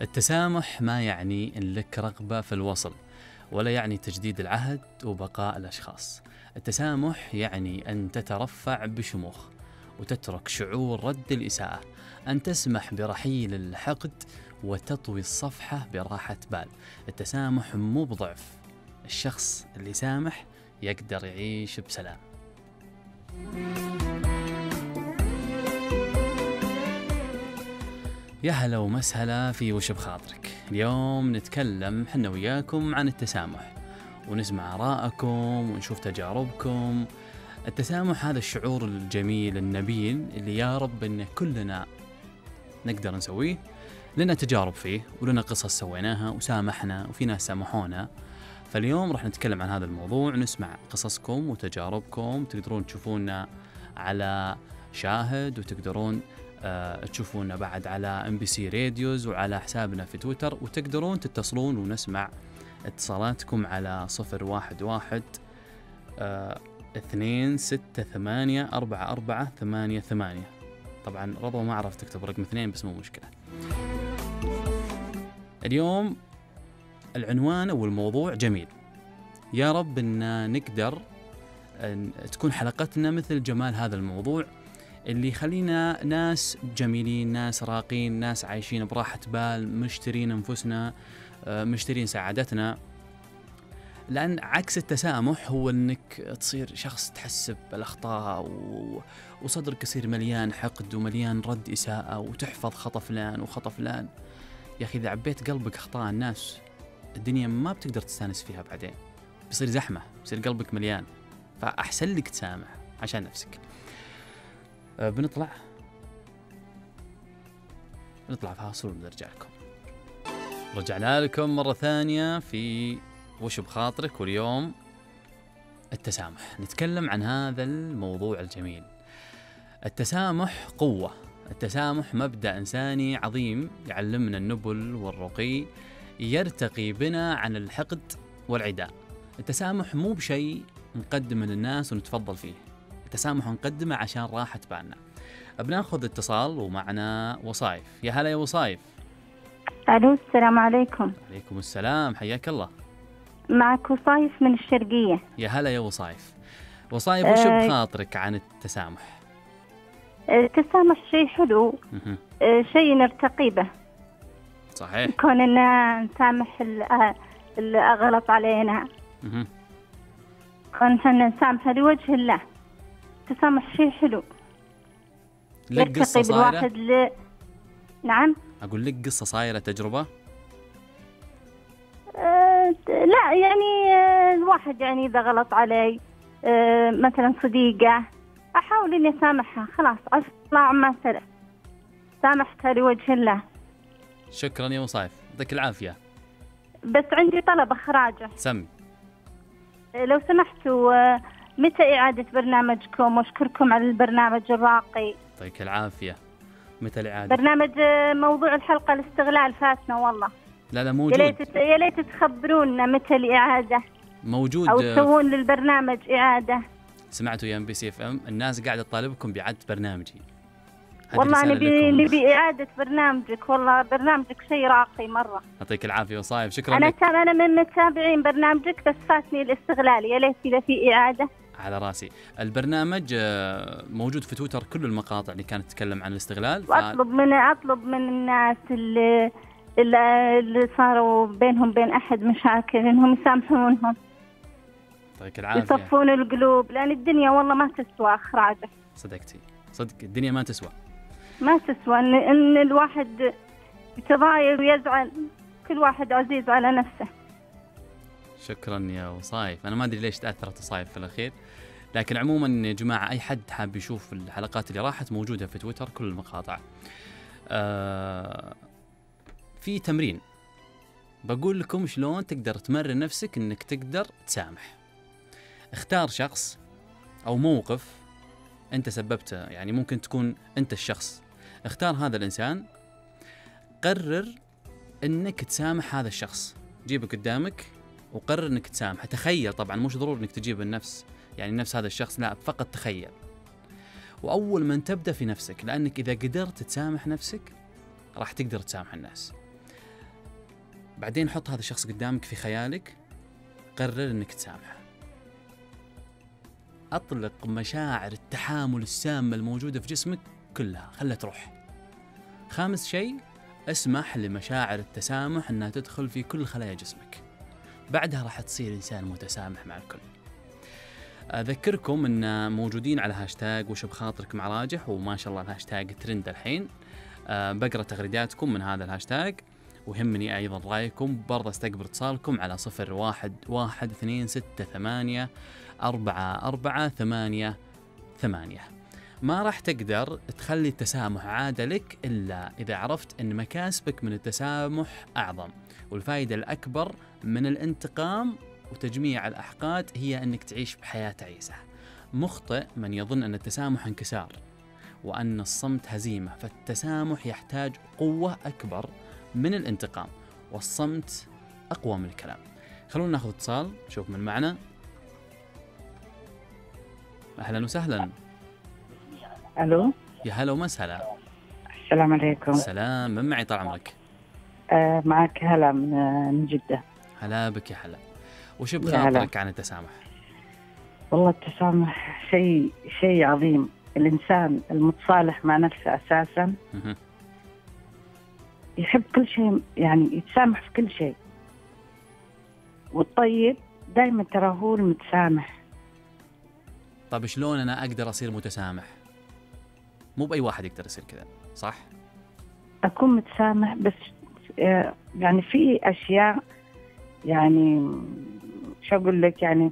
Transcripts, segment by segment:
التسامح ما يعني إن لك رغبة في الوصل، ولا يعني تجديد العهد وبقاء الأشخاص. التسامح يعني أن تترفع بشموخ وتترك شعور رد الإساءة، أن تسمح برحيل الحقد وتطوي الصفحة براحة بال. التسامح مو بضعف، الشخص اللي يسامح يقدر يعيش بسلام. يا هلا ومسهلا في وش بخاطرك. اليوم نتكلم حنا وياكم عن التسامح، ونسمع آراءكم ونشوف تجاربكم. التسامح هذا الشعور الجميل النبيل اللي يا رب إن كلنا نقدر نسويه. لنا تجارب فيه ولنا قصص سويناها وسامحنا وفي ناس سامحونا. فاليوم راح نتكلم عن هذا الموضوع، نسمع قصصكم وتجاربكم. تقدرون تشوفونا على شاهد، وتقدرون تشوفونا بعد على MBC راديوز وعلى حسابنا في تويتر، وتقدرون تتصلون ونسمع اتصالاتكم على 011 2684488. طبعا رضوى ما عرفت تكتب رقم 2 بس مو مشكلة. اليوم العنوان أو الموضوع جميل، يا رب إن نقدر أن تكون حلقتنا مثل جمال هذا الموضوع اللي يخلينا ناس جميلين، ناس راقين، ناس عايشين براحة بال، مشترين أنفسنا، مشترين سعادتنا. لأن عكس التسامح هو أنك تصير شخص تحسب بالأخطاء وصدرك يصير مليان حقد ومليان رد إساءة، وتحفظ خطأ فلان وخطأ فلان. يا أخي إذا عبيت قلبك أخطاء الناس الدنيا ما بتقدر تستانس فيها، بعدين بيصير زحمة، بيصير قلبك مليان. فأحسن لك تسامح عشان نفسك. بنطلع فاصل ونرجع لكم. رجعنا لكم مرة ثانية في وش بخاطرك، واليوم التسامح. نتكلم عن هذا الموضوع الجميل. التسامح قوة، التسامح مبدأ إنساني عظيم يعلمنا النبل والرقي، يرتقي بنا عن الحقد والعداء. التسامح مو بشيء نقدمه للناس ونتفضل فيه، التسامح نقدمه عشان راحة بالنا. بناخذ اتصال ومعنا وصايف. يا هلا يا وصايف. الو، السلام عليكم. عليكم السلام، حياك الله. معك وصايف من الشرقية. يا هلا يا وصايف. وصايف وش بخاطرك عن التسامح؟ التسامح شيء حلو، شيء نرتقي به. صحيح، كوننا نسامح اللي أغلط علينا، كون حنا نسامح لوجه الله. التسامح شيء حلو، لك قصة صايرة؟ نعم، أقول لك قصة صايرة، تجربة؟ لا يعني الواحد يعني إذا غلط علي مثلا صديقة، أحاول إني أسامحها، خلاص أطلع ما سلف، سامحتها لوجه الله. شكرا يا وصايف، يعطيك العافية. بس عندي طلب أخراجه. سم. لو سمحتوا متى إعادة برنامجكم؟ وأشكركم على البرنامج الراقي. يعطيك العافية. متى الإعادة؟ برنامج موضوع الحلقة الاستغلال فاتنا والله. لا موجود. يا ليت تخبرونا متى الإعادة. موجود، أو تسوون للبرنامج إعادة. سمعتوا يا MBC FM الناس قاعدة تطالبكم بإعادة برنامجي. والله نبي إعادة برنامجك، والله برنامجك شيء راقي مرة. يعطيك العافية وصايف، شكرا لك. أنا من متابعين برنامجك، بس فاتني الاستغلال، يا ليت إذا في إعادة. على راسي. البرنامج موجود في تويتر، كل المقاطع اللي كانت تتكلم عن الاستغلال. أطلب من الناس اللي صاروا بينهم بين أحد مشاكل إنهم يسامحونهم. يعطيك العافية. يصفون القلوب، لأن الدنيا والله ما تسوى أخراجه. صدقتي، صدق الدنيا ما تسوى إن الواحد يتضايق ويزعل. كل واحد عزيز على نفسه. شكرا يا وصايف. أنا ما أدري ليش تأثرت وصايف في الأخير، لكن عموما يا جماعة أي حد حاب يشوف الحلقات اللي راحت موجودة في تويتر كل المقاطع. في تمرين بقول لكم شلون تقدر تمرن نفسك إنك تقدر تسامح. اختار شخص أو موقف أنت سببته، يعني ممكن تكون أنت الشخص. اختار هذا الإنسان، قرر إنك تسامح هذا الشخص. جيبه قدامك وقرر إنك تسامح. تخيل، طبعا مش ضروري إنك تجيب النفس، يعني نفس هذا الشخص، لا فقط تخيل. وأول ما تبدأ في نفسك، لأنك إذا قدرت تسامح نفسك راح تقدر تسامح الناس. بعدين حط هذا الشخص قدامك في خيالك، قرر انك تسامحه. اطلق مشاعر التحامل السامة الموجودة في جسمك كلها، خلها تروح. خامس شيء، اسمح لمشاعر التسامح انها تدخل في كل خلايا جسمك. بعدها راح تصير انسان متسامح مع الكل. اذكركم ان موجودين على هاشتاج وش بخاطرك مع راجح، وما شاء الله الهاشتاج ترند الحين. بقرا تغريداتكم من هذا الهاشتاج، ويهمني ايضا رايكم. برضه استقبل اتصالكم على 0112684488. ما راح تقدر تخلي التسامح عادة لك إلا إذا عرفت أن مكاسبك من التسامح أعظم، والفائدة الأكبر من الانتقام وتجميع الأحقاد هي أنك تعيش بحياة تعيسة. مخطئ من يظن أن التسامح انكسار وأن الصمت هزيمة، فالتسامح يحتاج قوة أكبر من الانتقام، والصمت أقوى من الكلام. خلونا ناخذ اتصال، شوف من معنا. أهلا وسهلا. الو، يا هلا ومسهلا. السلام عليكم. السلام، من معي طال عمرك؟ معك هلا من جدة. هلا بك يا هلا. وش بخاطرك عن التسامح؟ والله التسامح شيء عظيم. الإنسان المتصالح مع نفسه أساسا يحب كل شيء، يعني يتسامح في كل شيء، والطيب دائما ترى هو المتسامح. طيب شلون أنا أقدر أصير متسامح؟ مو بأي واحد يقدر يصير كذا، صح؟ أكون متسامح، بس يعني في أشياء، يعني شو أقول لك، يعني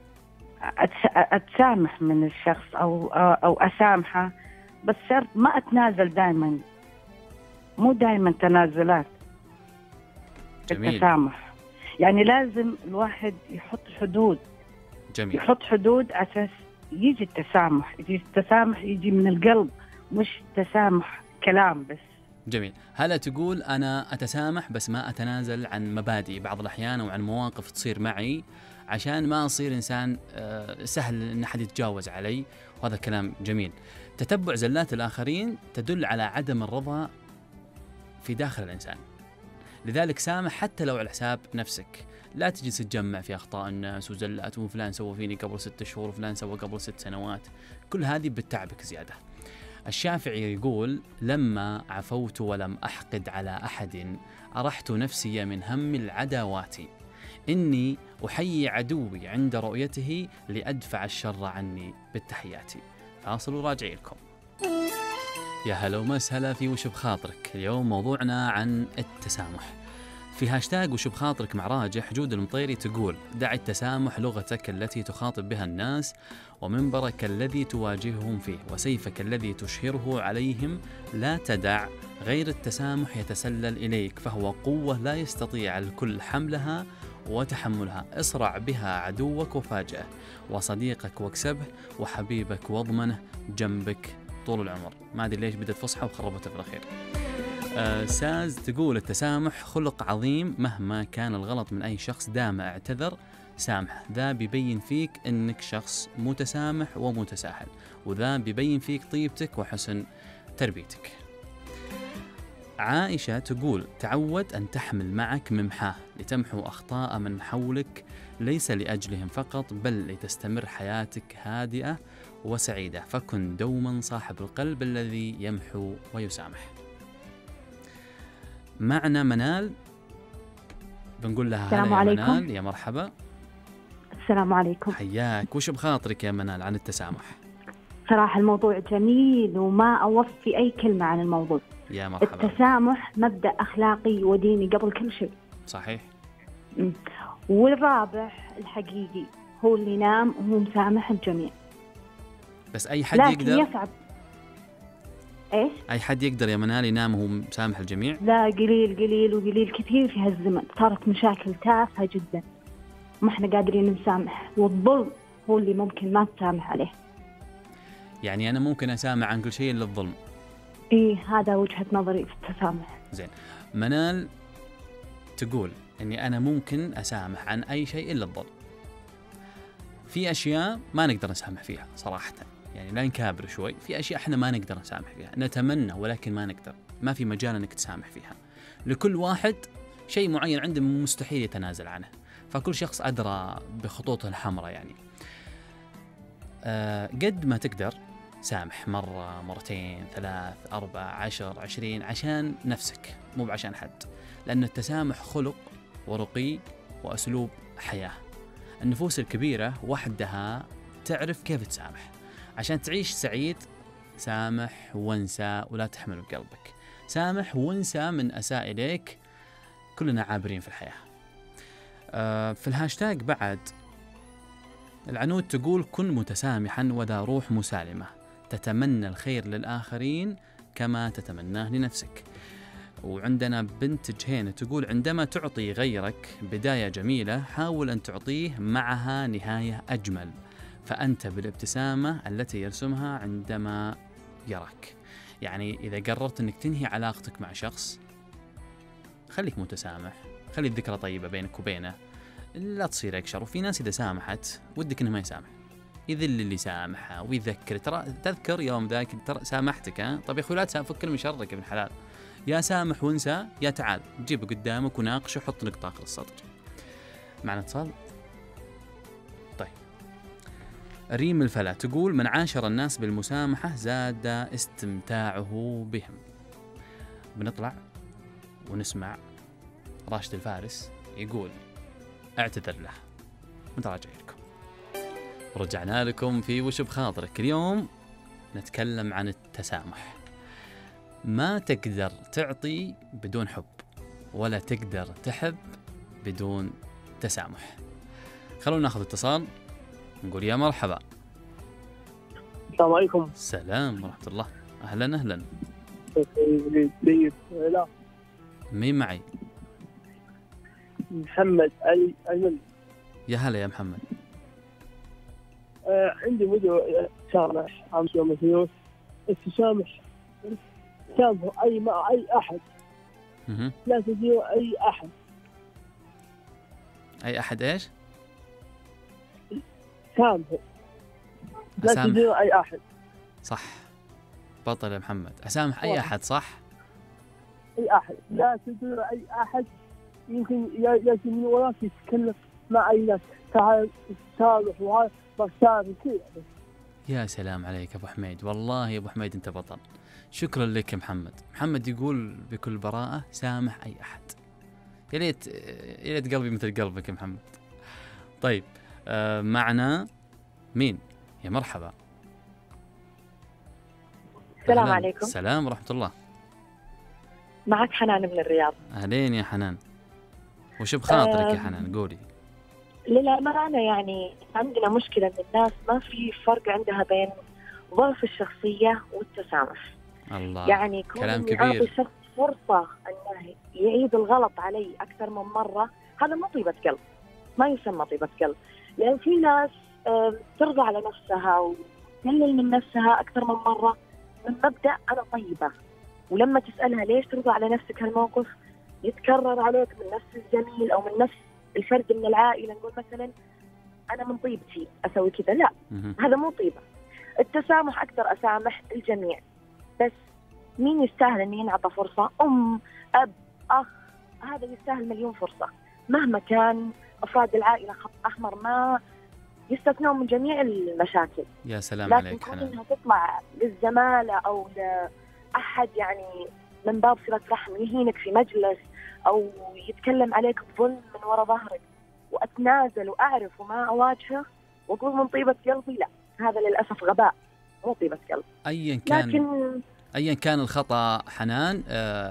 أتسامح من الشخص أو أسامحه، بس صرت ما أتنازل دائما، مو دائما تنازلات. جميل. التسامح يعني لازم الواحد يحط حدود. جميل. يحط حدود أساس يجي التسامح. التسامح يجي من القلب، مش تسامح كلام بس. جميل. هلا تقول أنا أتسامح بس ما أتنازل عن مبادئي بعض الأحيان وعن مواقف تصير معي عشان ما أصير إنسان سهل إن أحد يتجاوز علي، وهذا كلام جميل. تتبع زلات الآخرين تدل على عدم الرضا في داخل الإنسان، لذلك سامح حتى لو على حساب نفسك. لا تجلس تجمع في أخطاء الناس وزلات، وفلان سوى فيني قبل 6 شهور وفلان سوى قبل 6 سنوات، كل هذه بتتعبك زيادة. الشافعي يقول لما عفوت ولم أحقد على أحد أرحت نفسي من هم العداوات، إني أحيي عدوي عند رؤيته لأدفع الشر عني بالتحيات. فاصل وراجعي لكم. يا هلا ومسهلا في وش بخاطرك. اليوم موضوعنا عن التسامح. في هاشتاج وش بخاطرك مع راجح، جود المطيري تقول دع التسامح لغتك التي تخاطب بها الناس، ومنبرك الذي تواجههم فيه، وسيفك الذي تشهره عليهم. لا تدع غير التسامح يتسلل إليك، فهو قوة لا يستطيع الكل حملها وتحملها. اصرع بها عدوك وفاجئه، وصديقك واكسبه، وحبيبك واضمنه جنبك طول العمر. ما أدري ليش بدت فصحى وخربتها في الأخير. ساز تقول التسامح خلق عظيم، مهما كان الغلط من أي شخص دام اعتذر سامح، ذا بيبين فيك أنك شخص متسامح ومتساهل، وذا بيبين فيك طيبتك وحسن تربيتك. عائشة تقول تعود أن تحمل معك ممحاه لتمحو أخطاء من حولك، ليس لأجلهم فقط بل لتستمر حياتك هادئة وسعيدة، فكن دوما صاحب القلب الذي يمحو ويسامح. معنا منال، بنقول لها السلام هلا يا عليكم. منال. يا مرحبا. السلام عليكم. حياك. وش بخاطرك يا منال عن التسامح؟ صراحة الموضوع جميل وما أوفي أي كلمة عن الموضوع. يا مرحبا. التسامح مبدأ أخلاقي وديني قبل كل شيء. صحيح. والرابح الحقيقي هو اللي ينام وهو مسامح الجميع. بس أي حد لكن يقدر؟ يصعب. إيش؟ أي حد يقدر يا منال ينام وهو مسامح الجميع؟ لا، قليل وقليل كثير في هالزمن. صارت مشاكل تافهة جدا ما احنا قادرين نسامح، والظلم هو اللي ممكن ما تسامح عليه. يعني أنا ممكن أسامح عن كل شيء إلا الظلم. إيه، هذا وجهة نظري في التسامح. زين. منال تقول إني أنا ممكن أسامح عن أي شيء إلا الظلم. في أشياء ما نقدر نسامح فيها صراحة، يعني لا نكابر شوي. في أشياء إحنا ما نقدر نسامح فيها، نتمنى ولكن ما نقدر، ما في مجال إنك تسامح فيها. لكل واحد شيء معين عنده مستحيل يتنازل عنه، فكل شخص أدرى بخطوطه الحمراء يعني. قد ما تقدر سامح، مرة، مرتين، 3، 4، 10، 20، عشان نفسك مو عشان حد، لأن التسامح خلق ورقي وأسلوب حياة. النفوس الكبيرة وحدها تعرف كيف تسامح. عشان تعيش سعيد سامح وانسى ولا تحمل بقلبك. سامح وانسى من أساء إليك، كلنا عابرين في الحياة. في الهاشتاج بعد العنود تقول: كن متسامحا وذا روح مسالمة، تتمنى الخير للآخرين كما تتمناه لنفسك. وعندنا بنت جهينة تقول: عندما تعطي غيرك بداية جميلة حاول أن تعطيه معها نهاية أجمل، فأنت بالابتسامة التي يرسمها عندما يراك. يعني إذا قررت أنك تنهي علاقتك مع شخص، خليك متسامح، خلي الذكرى طيبة بينك وبينه، لا تصير أكشر. وفي ناس إذا سامحت ودك إنه ما يسامح، يذل اللي سامحه ويذكر. ترى تذكر يوم ذاك ترى سامحتك، طب يا أخوي لا تفك من شرك يا ابن حلال. يا سامح وانسى، يا تعال جيبه قدامك وناقشه وحط نقطة آخر السطر. معنا اتصال؟ طيب. ريم الفلا تقول: من عاشر الناس بالمسامحة زاد استمتاعه بهم. بنطلع ونسمع راشد الفارس يقول: اعتذر له. متراجع لكم. رجعنا لكم في وش بخاطرك. اليوم نتكلم عن التسامح. ما تقدر تعطي بدون حب، ولا تقدر تحب بدون تسامح. خلونا ناخذ اتصال، نقول يا مرحبا. السلام عليكم. السلام ورحمة الله. أهلا أهلا. لا مين معي؟ محمد علي الملك. يا هلا يا محمد. عندي فيديو سامح امس يوم الفلوس. التسامح سامحوا اي مع اي احد. لا تديروا اي احد. اي احد ايش؟ سامحوا لا تديروا اي احد. صح، بطل يا محمد. اسامح اي احد، صح؟ اي احد، لا تديروا اي احد. يمكن يجي من وراك يتكلم مع اي ناس. تعال سامح وهذا بسامح كذا. يا سلام عليك ابو حميد، والله يا ابو حميد انت بطل. شكرا لك يا محمد. محمد يقول بكل براءة: سامح اي احد. يا ليت قلبي مثل قلبك يا محمد. طيب، معنا مين؟ يا مرحبا. السلام عليكم. السلام ورحمة الله. معك حنان من الرياض. أهلين يا حنان. وش بخاطرك يا حنان؟ قولي. للأمانة يعني عندنا مشكلة إن الناس ما في فرق عندها بين ضعف الشخصية والتسامح. الله، يعني كلام كون أعطي كبير. شخص فرصة أنه يعيد الغلط علي أكثر من مرة، هذا ما طيبة قلب، ما يسمى طيبة قلب. لأن في ناس ترضى على نفسها وتقلل من نفسها أكثر من مرة من مبدأ أنا طيبة، ولما تسألها ليش ترضى على نفسك هالموقف يتكرر عليك من نفس الزميل أو من نفس الفرد من العائلة. نقول مثلا أنا من طيبتي أسوي كذا، لا هذا مو طيبة. التسامح أقدر أسامح الجميع، بس مين يستاهل أن ينعطى فرصة؟ أم، أب، أخ، هذا يستاهل مليون فرصة. مهما كان أفراد العائلة خط أحمر ما يستثنون من جميع المشاكل. يا سلام عليك لكن حنان. إنها تطلع للزمالة أو لأحد يعني من باب صلة رحم يهينك في مجلس أو يتكلم عليك بظلم من وراء ظهرك وأتنازل وأعرف وما أواجهه وأقول من طيبة قلبي، لا، هذا للأسف غباء، مو طيبة قلب. أيا كان الخطأ حنان،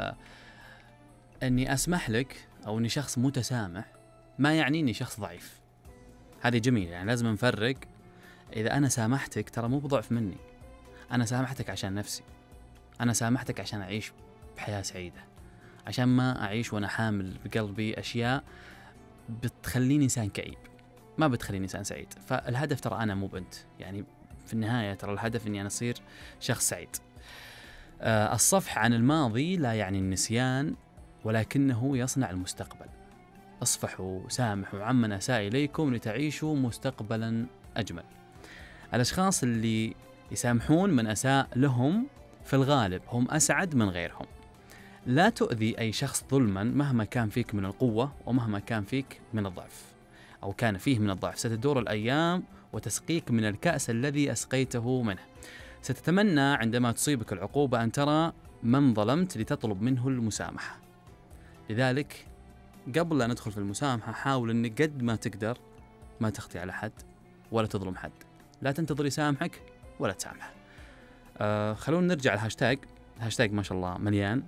أني أسمح لك أو أني شخص متسامح ما يعني أني شخص ضعيف. هذه جميل، يعني لازم نفرق. إذا أنا سامحتك ترى مو بضعف مني، أنا سامحتك عشان نفسي، أنا سامحتك عشان أعيش بحياة سعيدة، عشان ما أعيش وأنا حامل بقلبي أشياء بتخليني إنسان كئيب، ما بتخليني إنسان سعيد. فالهدف ترى أنا مو بنت، يعني في النهاية ترى الهدف إني أنا أصير شخص سعيد. الصفح عن الماضي لا يعني النسيان، ولكنه يصنع المستقبل. اصفحوا، سامحوا عمن أساء إليكم لتعيشوا مستقبلا أجمل. الأشخاص اللي يسامحون من أساء لهم في الغالب هم أسعد من غيرهم، لا تؤذي أي شخص ظلما مهما كان فيك من القوة ومهما كان فيك من الضعف أو كان فيه من الضعف. ستدور الأيام وتسقيك من الكأس الذي أسقيته منه. ستتمنى عندما تصيبك العقوبة أن ترى من ظلمت لتطلب منه المسامحة. لذلك قبل لا ندخل في المسامحة حاول أنك قد ما تقدر ما تخطي على حد ولا تظلم حد. لا تنتظر يسامحك ولا تسامحه. خلونا نرجع الهاشتاج. الهاشتاج ما شاء الله مليان.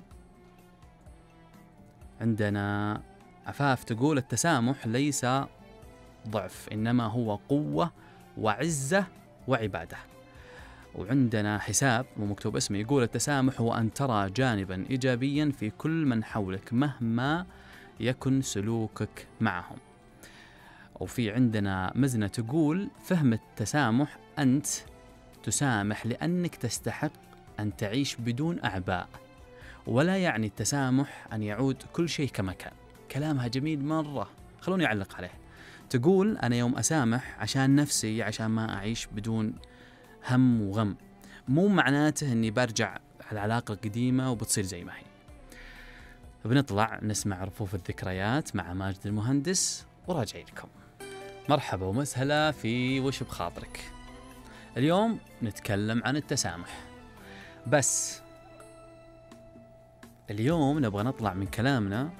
عندنا عفاف تقول التسامح ليس ضعف إنما هو قوة وعزة وعبادة. وعندنا حساب ومكتوب اسمه يقول التسامح هو أن ترى جانبا إيجابيا في كل من حولك مهما يكن سلوكك معهم. وفي عندنا مزنة تقول فهم التسامح أنت تسامح لأنك تستحق أن تعيش بدون أعباء، ولا يعني التسامح أن يعود كل شيء كما كان. كلامها جميل مرة، خلوني أعلق عليه. تقول أنا يوم أسامح عشان نفسي، عشان ما أعيش بدون هم وغم، مو معناته أني برجع العلاقة القديمة وبتصير زي ما هي. بنطلع نسمع رفوف الذكريات مع ماجد المهندس وراجعين لكم. مرحبا ومسهلا في وش بخاطرك. اليوم نتكلم عن التسامح، بس اليوم نبغى نطلع من كلامنا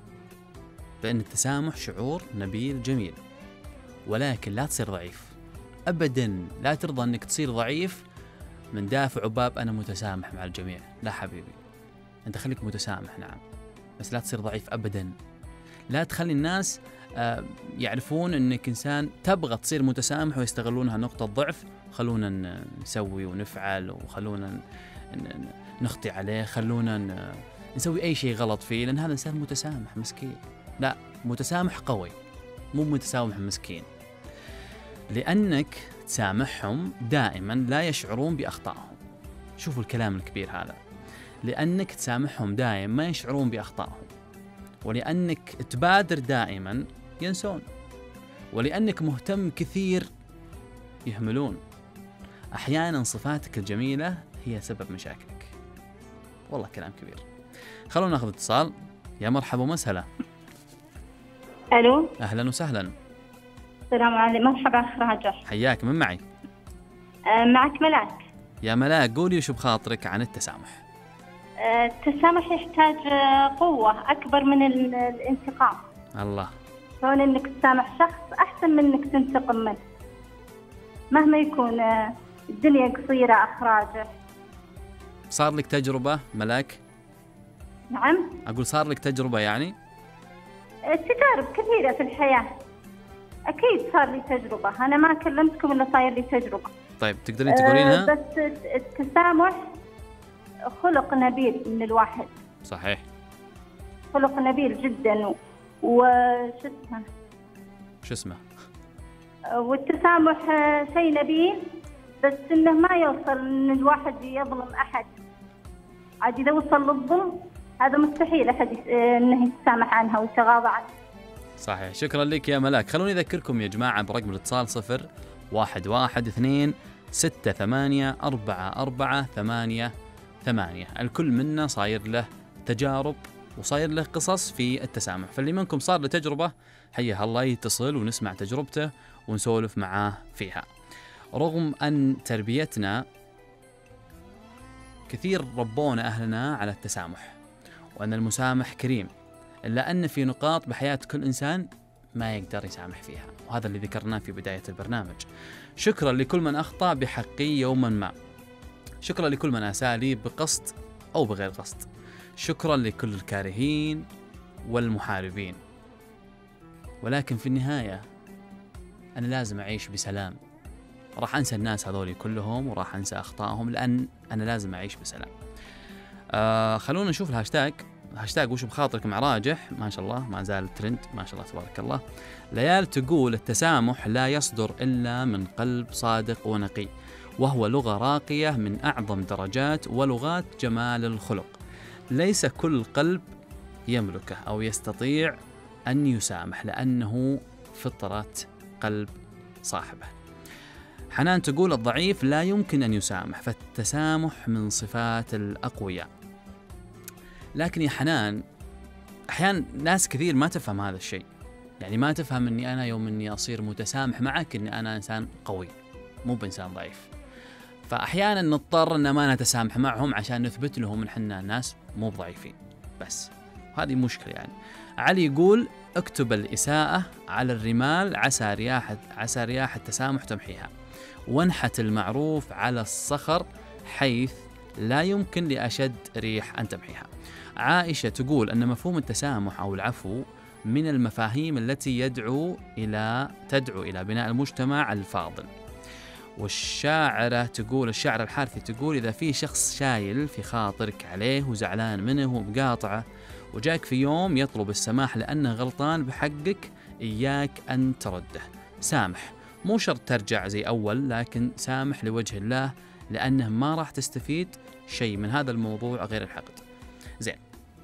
بأن التسامح شعور نبيل جميل، ولكن لا تصير ضعيف أبدا. لا ترضى أنك تصير ضعيف من دافع وباب أنا متسامح مع الجميع. لا حبيبي، أنت خليك متسامح نعم، بس لا تصير ضعيف أبدا. لا تخلي الناس يعرفون أنك إنسان تبغى تصير متسامح ويستغلونها نقطة ضعف. خلونا نسوي ونفعل، وخلونا نخطي عليه، خلونا نسوي أي شيء غلط فيه، لأن هذا إنسان متسامح مسكين. لا، متسامح قوي مو متسامح مسكين، لأنك تسامحهم دائما لا يشعرون بأخطائهم. شوفوا الكلام الكبير هذا. لأنك تسامحهم دائما ما يشعرون بأخطائهم، ولأنك تبادر دائما ينسون، ولأنك مهتم كثير يهملون. أحيانا صفاتك الجميلة هي سبب مشاكلك. والله كلام كبير. خلونا ناخذ اتصال. يا مرحبا ومسهلا. الو، أهلا وسهلا. السلام عليكم. مرحبا اخ راجح. حياك، من معي؟ معك ملاك. يا ملاك قولي شو بخاطرك عن التسامح. التسامح يحتاج قوة أكبر من الانتقام. الله. كون إنك تسامح شخص أحسن من إنك تنتقم منه مهما يكون. الدنيا قصيرة أخ راجح. صار لك تجربة ملاك؟ نعم. أقول صار لك تجربة يعني؟ تجارب كثيرة في الحياة، أكيد صار لي تجربة. أنا ما كلمتكم إلا صاير لي تجربة. طيب تقدرين تقولينها؟ بس التسامح خلق نبيل من الواحد. صحيح، خلق نبيل جدا. وش اسمه والتسامح شيء نبيل، بس إنه ما يوصل إن الواحد يظلم أحد. عاد إذا وصل للظلم هذا مستحيل أحد إنه يتسامح عنها ويتغاضى عنها. صحيح. شكرا لك يا ملاك. خلوني أذكركم يا جماعة برقم الاتصال 0112684488. الكل منا صاير له تجارب وصاير له قصص في التسامح، فاللي منكم صار له تجربة حيها الله يتصل ونسمع تجربته ونسولف معاه فيها. رغم أن تربيتنا كثير ربونا أهلنا على التسامح وأن المسامح كريم، إلا أن في نقاط بحياة كل إنسان ما يقدر يسامح فيها، وهذا اللي ذكرناه في بداية البرنامج. شكرا لكل من أخطأ بحقي يوما ما. شكرا لكل من أساء لي بقصد أو بغير قصد. شكرا لكل الكارهين والمحاربين. ولكن في النهاية أنا لازم أعيش بسلام. راح أنسى الناس هذولي كلهم وراح أنسى أخطائهم، لأن أنا لازم أعيش بسلام. خلونا نشوف الهاشتاج. هاشتاج وش بخاطرك مع راجح، ما شاء الله ما زال الترند، ما شاء الله تبارك الله. ليال تقول التسامح لا يصدر إلا من قلب صادق ونقي، وهو لغة راقية من أعظم درجات ولغات جمال الخلق. ليس كل قلب يملكه أو يستطيع أن يسامح، لأنه فطرة قلب صاحبه. حنان تقول الضعيف لا يمكن أن يسامح، فالتسامح من صفات الأقوياء. لكن يا حنان أحيانا ناس كثير ما تفهم هذا الشيء، يعني ما تفهم أني أنا يوم أني أصير متسامح معك أني أنا إنسان قوي مو بإنسان ضعيف. فأحيانا نضطر أن ما نتسامح معهم عشان نثبت لهم أن حنا الناس مو ضعيفين بس. هذه مشكلة يعني. علي يقول اكتب الإساءة على الرمال عسى رياح التسامح تمحيها، وانحت المعروف على الصخر حيث لا يمكن لأشد ريح أن تمحيها. عائشة تقول أن مفهوم التسامح أو العفو من المفاهيم التي تدعو إلى بناء المجتمع الفاضل. والشاعرة تقول، الشاعرة الحارثي تقول إذا في شخص شايل في خاطرك عليه وزعلان منه ومقاطعه وجاك في يوم يطلب السماح لأنه غلطان بحقك، إياك أن ترده. سامح، مو شرط ترجع زي أول، لكن سامح لوجه الله، لأنه ما راح تستفيد شيء من هذا الموضوع غير الحقد. زين،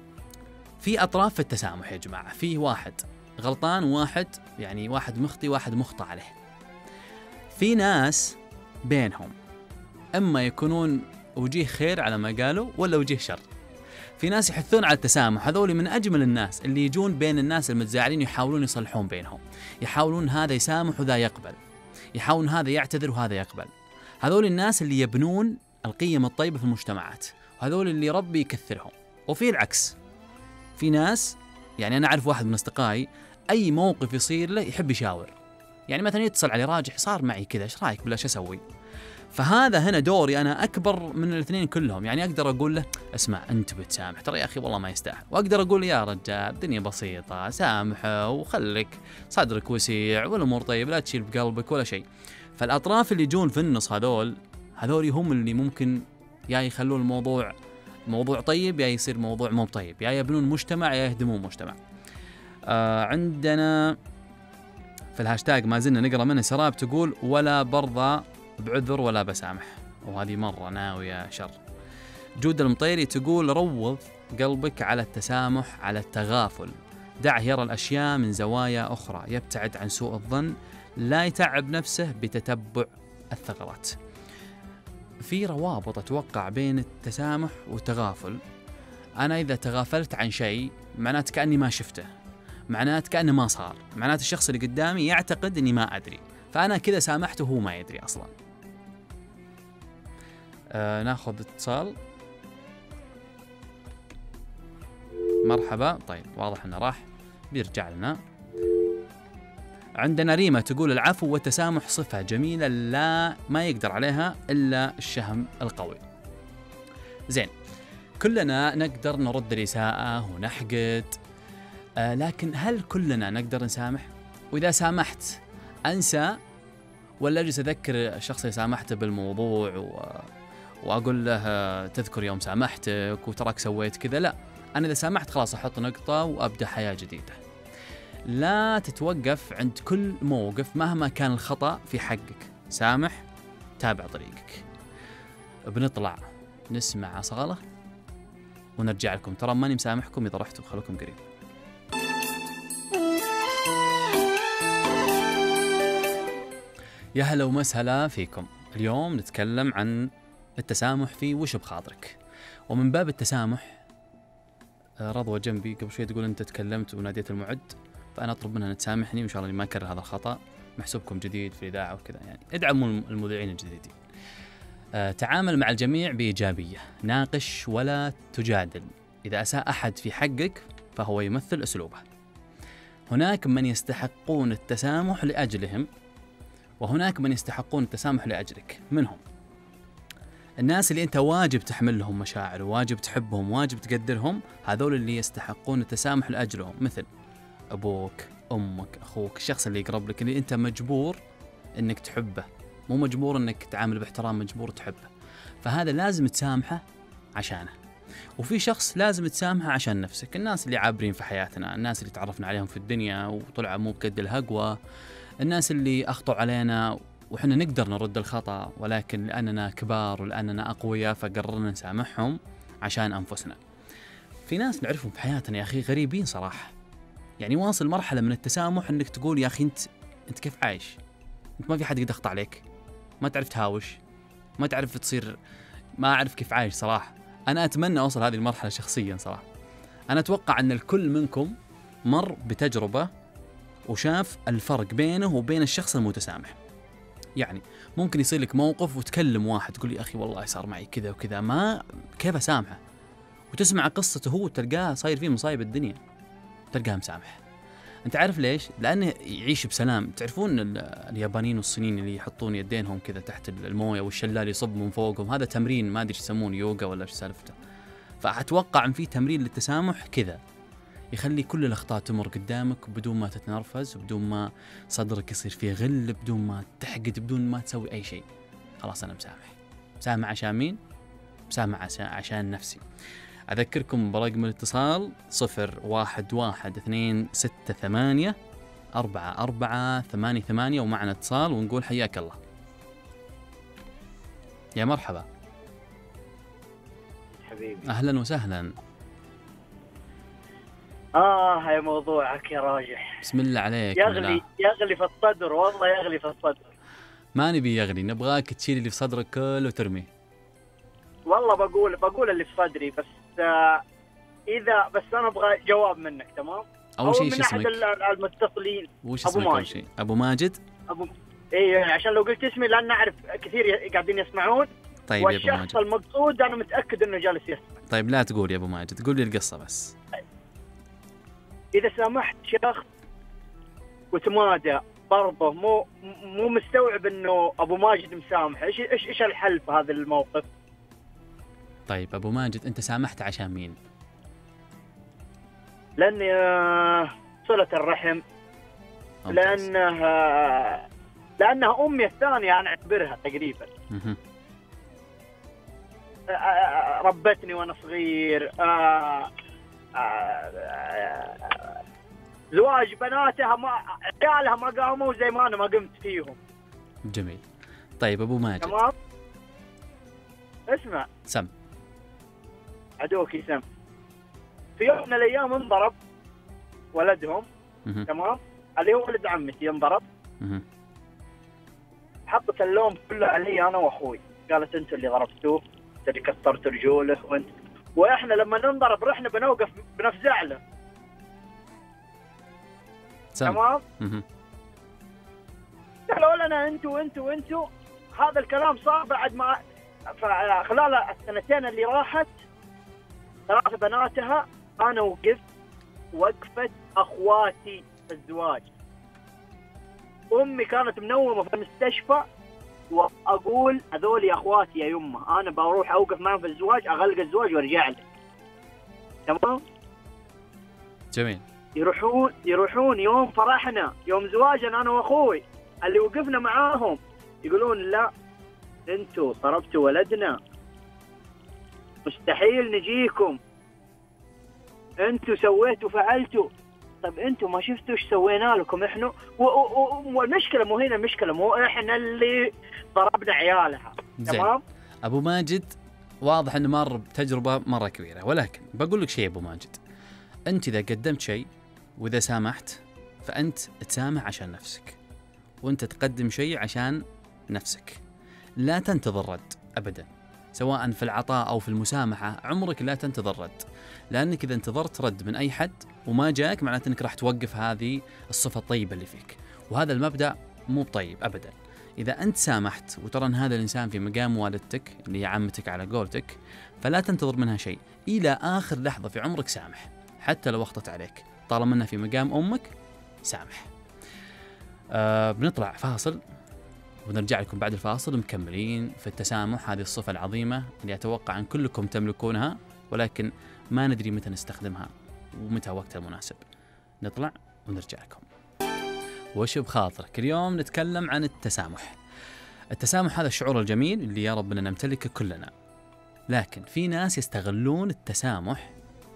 في أطراف في التسامح يا جماعة، في واحد غلطان وواحد يعني واحد مخطي واحد مخطئ عليه. في ناس بينهم إما يكونون وجيه خير على ما قالوا ولا وجيه شر. في ناس يحثون على التسامح، هذول من أجمل الناس اللي يجون بين الناس المتزاعلين يحاولون يصلحون بينهم، يحاولون هذا يسامح وذا يقبل، يحاولون هذا يعتذر وهذا يقبل. هذول الناس اللي يبنون القيم الطيبة في المجتمعات، وهذول اللي ربي يكثرهم. وفي العكس، في ناس يعني أنا أعرف واحد من أصدقائي أي موقف يصير له يحب يشاور، يعني مثلا يتصل علي راجح صار معي كذا ايش رايك بالله شو اسوي. فهذا هنا دوري انا اكبر من الاثنين كلهم، يعني اقدر اقول له اسمع انت بتسامح ترى يا اخي والله ما يستاهل، واقدر اقول يا رجال الدنيا بسيطه سامحه وخليك صدرك وسيع والامور طيب لا تشيل بقلبك ولا شيء. فالاطراف اللي يجون في النص هذول هم اللي ممكن يا يخلون الموضوع موضوع طيب يا يصير موضوع مو طيب، يا يبنون مجتمع يا يهدمون مجتمع. عندنا في الهاشتاج ما زلنا نقرأ منه سراب تقول ولا برضى بعذر ولا بسامح، وهذه مرة ناوية شر. جود المطيري تقول روض قلبك على التسامح على التغافل، دعه يرى الأشياء من زوايا أخرى، يبتعد عن سوء الظن، لا يتعب نفسه بتتبع الثغرات. في روابط أتوقع بين التسامح والتغافل. أنا إذا تغافلت عن شيء معناته كأني ما شفته، معناته كأنه ما صار، معناته الشخص اللي قدامي يعتقد أني ما أدري، فأنا كذا سامحته وهو ما يدري أصلا. ناخذ اتصال. مرحبا. طيب واضح أنه راح بيرجع لنا. عندنا ريما تقول العفو والتسامح صفة جميلة لا ما يقدر عليها إلا الشهم القوي. زين، كلنا نقدر نرد الإساءة ونحقد، لكن هل كلنا نقدر نسامح؟ وإذا سامحت أنسى ولا أجلس أذكر الشخص اللي سامحته بالموضوع وأقول له تذكر يوم سامحتك وتراك سويت كذا؟ لا، أنا إذا سامحت خلاص أحط نقطة وأبدأ حياة جديدة. لا تتوقف عند كل موقف مهما كان الخطأ في حقك، سامح، تابع طريقك. بنطلع نسمع صغلة ونرجع لكم. ترى ماني مسامحكم إذا رحتوا، خلوكم قريب. يا هلا ومسهلا فيكم. اليوم نتكلم عن التسامح في وش بخاطرك. ومن باب التسامح، رضوى جنبي قبل شوي تقول أنت تكلمت وناديت المعد، فأنا أطلب منها تسامحني وإن شاء الله ما أكرر هذا الخطأ. محسوبكم جديد في الإذاعة وكذا، يعني ادعموا المذيعين الجديدين. تعامل مع الجميع بإيجابية، ناقش ولا تجادل. إذا أساء أحد في حقك فهو يمثل أسلوبه. هناك من يستحقون التسامح لأجلهم، وهناك من يستحقون التسامح لأجلك. منهم الناس اللي أنت واجب تحمل لهم مشاعر، واجب تحبهم، واجب تقدرهم، هذول اللي يستحقون التسامح لأجلهم، مثل أبوك، أمك، أخوك، الشخص اللي يقرب لك اللي أنت مجبور أنك تحبه، مو مجبور أنك تعامل باحترام، مجبور تحبه، فهذا لازم تسامحه عشانه. وفي شخص لازم تسامحه عشان نفسك، الناس اللي عابرين في حياتنا، الناس اللي تعرفنا عليهم في الدنيا وطلعوا مو بقد الهقوة، الناس اللي أخطوا علينا وحنا نقدر نرد الخطأ، ولكن لأننا كبار ولأننا أقوياء فقررنا نسامحهم عشان أنفسنا. في ناس نعرفهم في حياتنا يا أخي غريبين صراحة، يعني واصل مرحلة من التسامح أنك تقول يا أخي أنت كيف عايش؟ أنت ما في حد قد أخطأ عليك، ما تعرف تهاوش، ما تعرف تصير، ما أعرف كيف عايش صراحة. أنا أتمنى أوصل هذه المرحلة شخصيا صراحة. أنا أتوقع أن الكل منكم مر بتجربة وشاف الفرق بينه وبين الشخص المتسامح. يعني ممكن يصير لك موقف وتكلم واحد تقول يا أخي والله صار معي كذا وكذا، ما كيف أسامحه، وتسمع قصته هو تلقاه صاير فيه مصايب الدنيا، تلقاه مسامح. أنت عارف ليش؟ لأنه يعيش بسلام. تعرفون اليابانيين والصينيين اللي يحطون يدينهم كذا تحت الموية والشلال يصب من فوقهم، هذا تمرين ما أدري ايش يسمونه، يوغا ولا ايش سالفته. فأتوقع أن في تمرين للتسامح كذا يخلي كل الأخطاء تمر قدامك بدون ما تتنرفز، بدون ما صدرك يصير فيه غل، بدون ما تحقد، بدون ما تسوي أي شيء. خلاص أنا مسامح عشان مين؟ مسامح عشان نفسي. أذكركم برقم الاتصال 0112684488 ومعنا اتصال ونقول حياك الله. يا مرحبا حبيبي. أهلا وسهلا. هاي موضوعك يا راجح. بسم الله عليك. يغلي في الصدر، والله يغلي في الصدر. ما نبي يغلي، نبغاك تشيل اللي في صدرك كله وترميه. والله بقول اللي في صدري، بس بس أنا أبغى جواب منك. تمام. أول شيء من أحد المتصلين. وش اسمك أول شيء؟ أبو ماجد؟ إيه، عشان لو قلت اسمي لأن أعرف كثير قاعدين يسمعون. طيب يا أبو ماجد. والشخص المقصود أنا متأكد إنه جالس يسمع. طيب لا تقول يا أبو ماجد، قول لي القصة بس. إذا سامحت شخص وتمادى برضه مو مستوعب إنه أبو ماجد مسامح، إيش الحل في هذا الموقف؟ طيب أبو ماجد، أنت سامحت عشان مين؟ لأن صلة الرحم، لأنها أمي الثانية أنا أعتبرها تقريبا. ربتني وأنا صغير. زواج بناتها عيالها ما قاموا زي ما أنا ما قمت فيهم. جميل. طيب أبو ماجد. تمام. اسمع. سم. عدوك يسم. في يوم من الأيام انضرب ولدهم. تمام. اللي هو ولد عمتي انضرب. حطت اللوم كله علي أنا وأخوي، قالت أنتوا اللي ضربتوه، أنتوا اللي كسرتوا رجوله، وإحنا لما ننضرب رحنا بنوقف بنفزع له. تمام. قالوا لنا انتوا هذا الكلام صار بعد ما خلال السنتين اللي راحت 3 بناتها انا وقفت اخواتي في الزواج. امي كانت منومه في المستشفى واقول هذول يا اخواتي يا يمه، انا بروح اوقف معهم في الزواج، اغلق الزواج وارجع لك. تمام. جميل. يروحون يوم فرحنا، يوم زواجنا انا واخوي اللي وقفنا معاهم، يقولون لا انتوا ضربتوا ولدنا، مستحيل نجيكم، انتوا سويتوا فعلتوا. طب انتوا ما شفتوا ايش سوينا لكم احنا؟ والمشكله مو هنا، المشكله مو احنا اللي ضربنا عيالها. تمام. ابو ماجد واضح انه مر بتجربه مره كبيره، ولكن بقول لك شيء ابو ماجد، انت اذا قدمت شيء واذا سامحت فانت تسامح عشان نفسك، وانت تقدم شيء عشان نفسك. لا تنتظر رد ابدا، سواء في العطاء او في المسامحه، عمرك لا تنتظر رد، لانك اذا انتظرت رد من اي حد وما جاك معناته انك راح توقف هذه الصفه الطيبه اللي فيك، وهذا المبدا مو طيب ابدا. اذا انت سامحت وترى ان هذا الانسان في مقام والدتك اللي هي عمتك على قولتك، فلا تنتظر منها شيء، الى اخر لحظه في عمرك سامح، حتى لو اخطت عليك، طالما انها في مقام امك سامح. بنطلع فاصل ونرجع لكم بعد الفاصل مكملين في التسامح، هذه الصفة العظيمة اللي أتوقع أن كلكم تملكونها، ولكن ما ندري متى نستخدمها ومتى وقتها المناسب. نطلع ونرجع لكم. وش بخاطرك؟ اليوم نتكلم عن التسامح. التسامح هذا الشعور الجميل اللي يا رب أننا نمتلكه كلنا، لكن في ناس يستغلون التسامح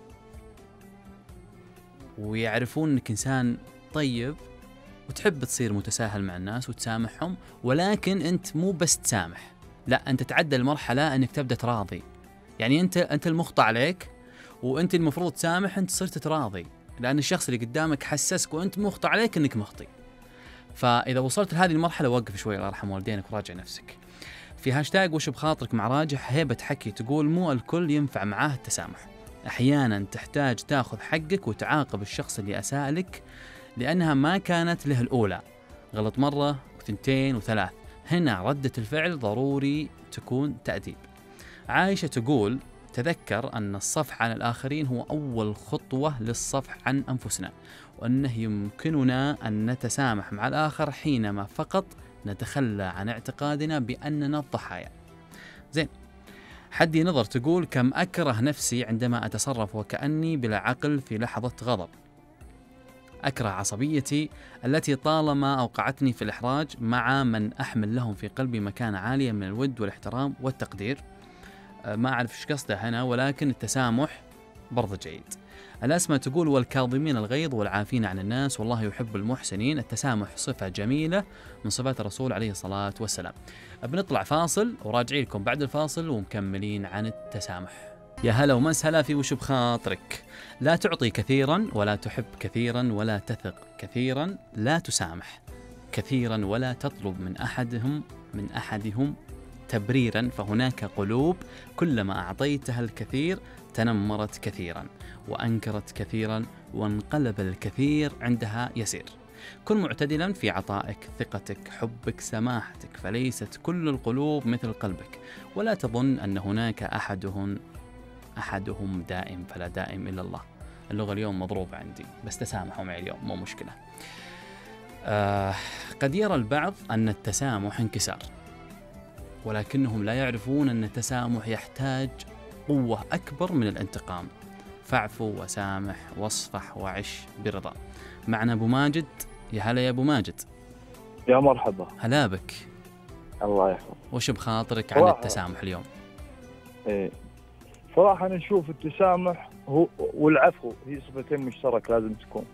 ويعرفون أنك إنسان طيب وتحب تصير متساهل مع الناس وتسامحهم، ولكن أنت مو بس تسامح، لا أنت تعدى المرحلة أنك تبدأ تراضي. يعني أنت المخطئ عليك وأنت المفروض تسامح، أنت صرت تراضي لأن الشخص اللي قدامك حسسك وأنت مخطئ عليك أنك مخطئ. فإذا وصلت لهذه المرحلة وقف شوي الله يرحم والدينك وراجع نفسك. في هاشتاج وش بخاطرك مع راجح هيبة حكي تقول مو الكل ينفع معاه التسامح، أحيانا تحتاج تاخذ حقك وتعاقب الشخص اللي أساء لك لأنها ما كانت له الأولى، غلط مرة وثنتين وثلاث، هنا ردة الفعل ضروري تكون تأديب. عائشة تقول: تذكر أن الصفح عن الآخرين هو أول خطوة للصفح عن أنفسنا، وأنه يمكننا أن نتسامح مع الآخر حينما فقط نتخلى عن اعتقادنا بأننا الضحايا. زين. حدي نظر تقول: كم أكره نفسي عندما أتصرف وكأني بلا عقل في لحظة غضب. أكره عصبيتي التي طالما أوقعتني في الإحراج مع من أحمل لهم في قلبي مكانة عالية من الود والاحترام والتقدير. ما أعرف إيش قصده هنا، ولكن التسامح برضه جيد. الأسماء تقول: والكاظمين الغيظ والعافين عن الناس والله يحب المحسنين. التسامح صفة جميلة من صفات الرسول عليه الصلاة والسلام. بنطلع فاصل وراجعين لكم بعد الفاصل ومكملين عن التسامح. يا هلا ومسهلا في وش بخاطرك. لا تعطي كثيرا ولا تحب كثيرا ولا تثق كثيرا، لا تسامح كثيرا ولا تطلب من أحدهم تبريرا، فهناك قلوب كلما أعطيتها الكثير تنمرت كثيرا وأنكرت كثيرا وانقلب الكثير عندها يسير. كن معتدلا في عطائك، ثقتك، حبك، سماحتك، فليست كل القلوب مثل قلبك، ولا تظن أن هناك أحدهم دائم، فلا دائم إلا الله. اللغة اليوم مضروبة عندي، بس تسامحوا معي اليوم مو مشكلة. قد يرى البعض أن التسامح انكسار، ولكنهم لا يعرفون أن التسامح يحتاج قوة أكبر من الانتقام. فاعفو وسامح واصفح وعش برضا. معنا أبو ماجد. يا هلا يا أبو ماجد. يا مرحبا. هلا بك. الله يحفظك. وش بخاطرك عن التسامح اليوم؟ صراحة أنا أشوف التسامح هو والعفو هي صفتين مشتركة لازم تكون،